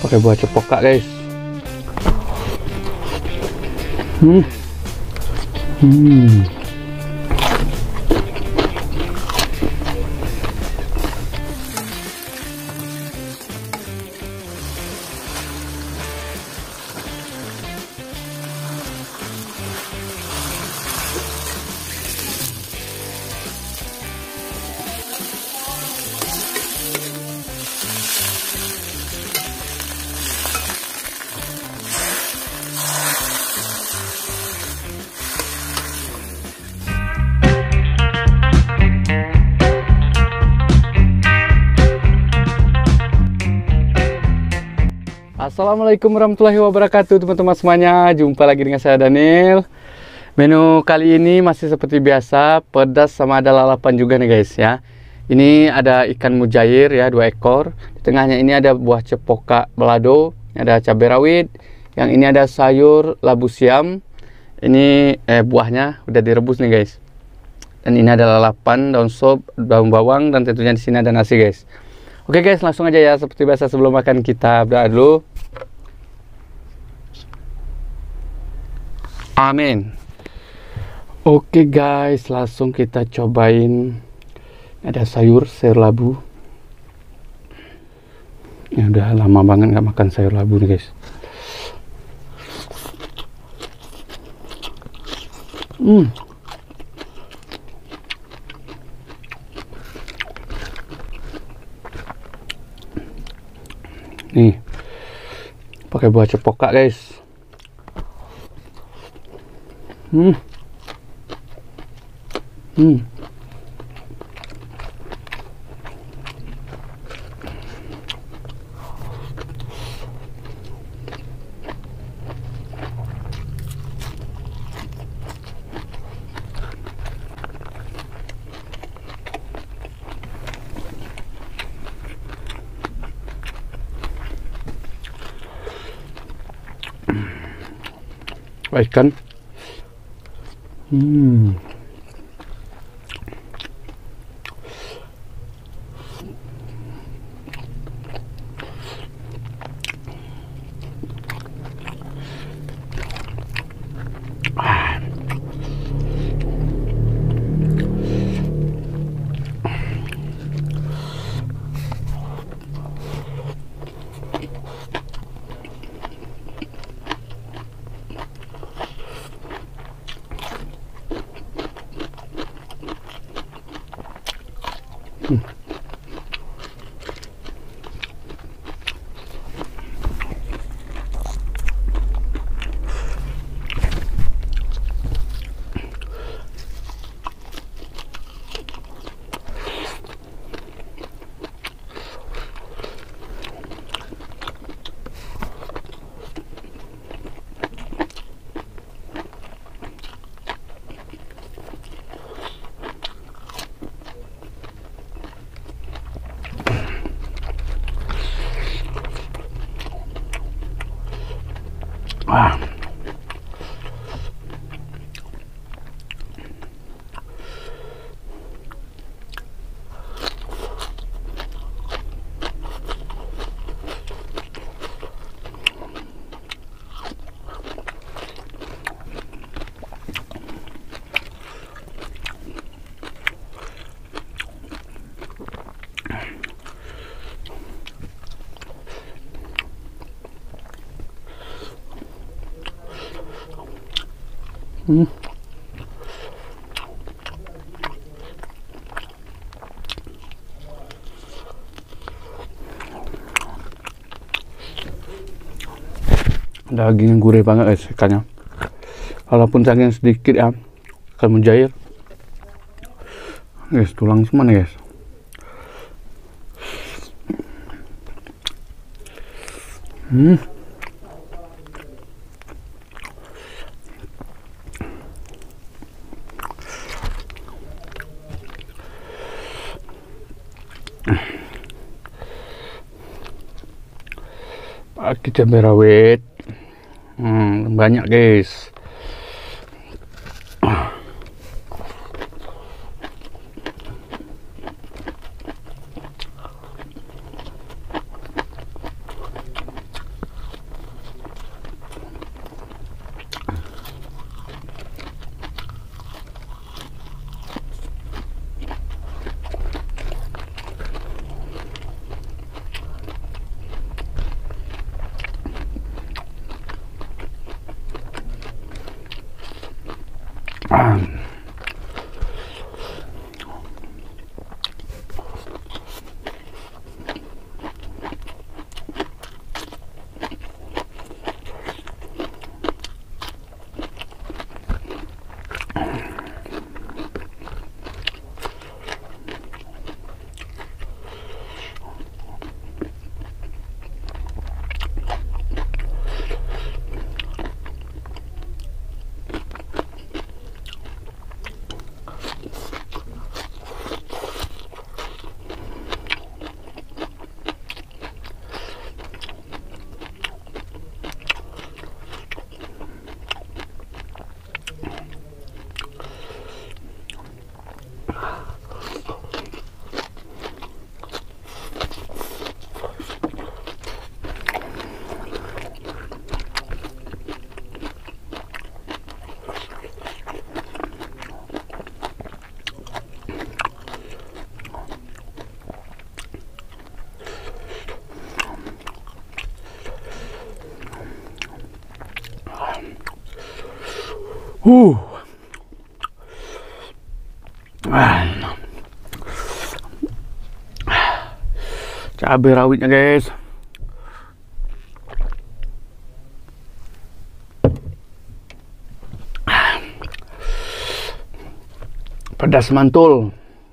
pakai buah cempaka guys. Hmm. Hmm. Assalamualaikum warahmatullahi wabarakatuh teman-teman semuanya. Jumpa lagi dengan saya Daniel. Menu kali ini masih seperti biasa, pedas sama ada lalapan juga nih guys ya. Ini ada ikan mujair ya, 2 ekor. Di tengahnya ini ada buah cepoka balado, ada cabai rawit. Yang ini ada sayur labu siam. Ini buahnya udah direbus nih guys. Dan ini ada lalapan, daun sop, daun bawang, dan tentunya di sini ada nasi guys. Oke guys, langsung aja ya. Seperti biasa sebelum makan kita berdoa dulu. Amin. Oke guys, langsung kita cobain. Ada sayur labu. Ya udah lama banget nggak makan sayur labu nih guys. Nih, pakai buah cepoka guys. Baik kan? Daging gurih banget guys ikannya, walaupun daging sedikit ya, ikan mujair guys, tulang semua nih guys. Pakai cabai rawit banyak guys. Cabai rawitnya guys. Pedas mantul.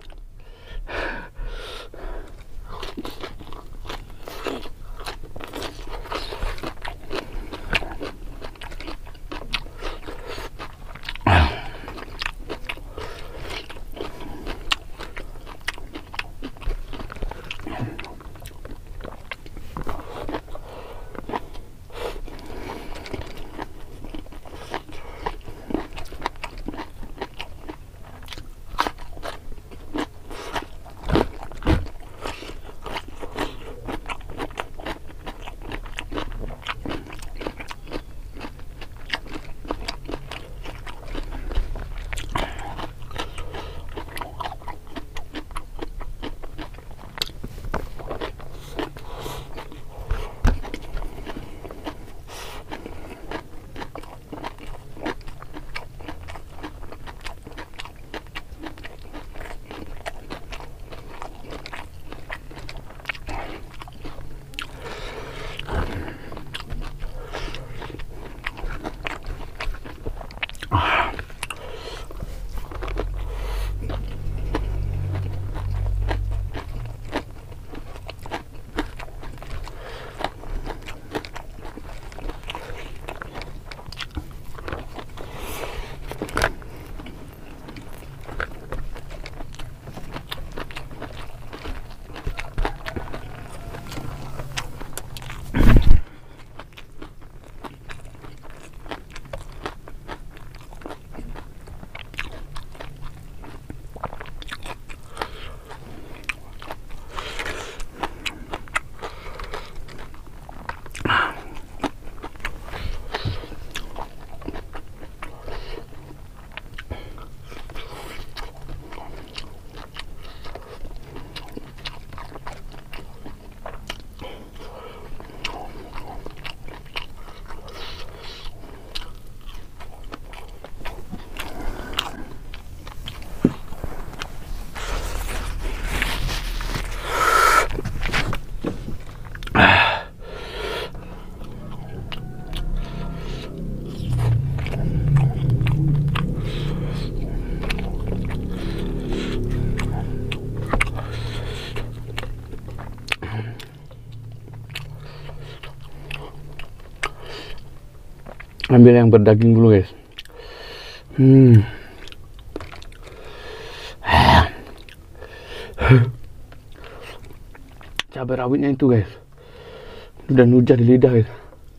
Ambil yang berdaging dulu guys. Cabai rawitnya itu guys, udah nujah di lidah guys.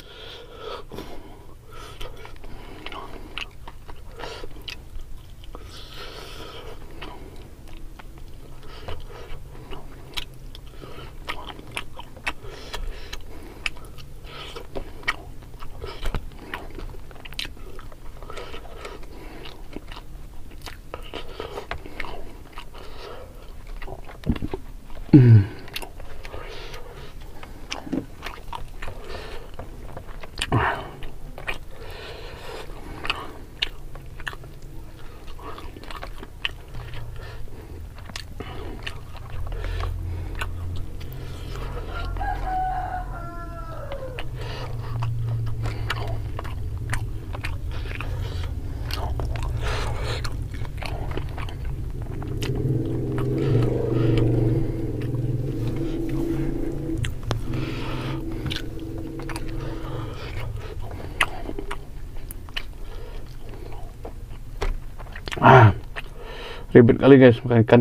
Ribet kali guys makan ikan.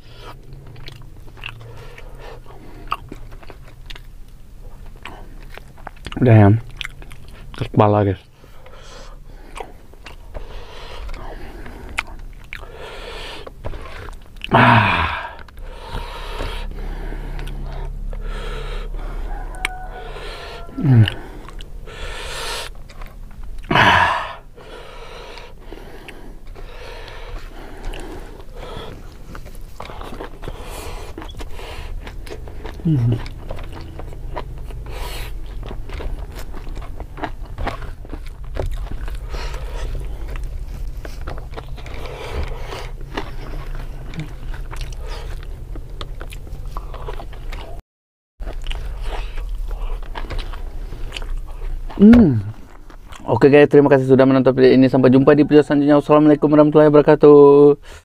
Udah ya, ke kepala guys. Oke guys, terima kasih sudah menonton video ini. Sampai jumpa di video selanjutnya. Wassalamualaikum warahmatullahi wabarakatuh.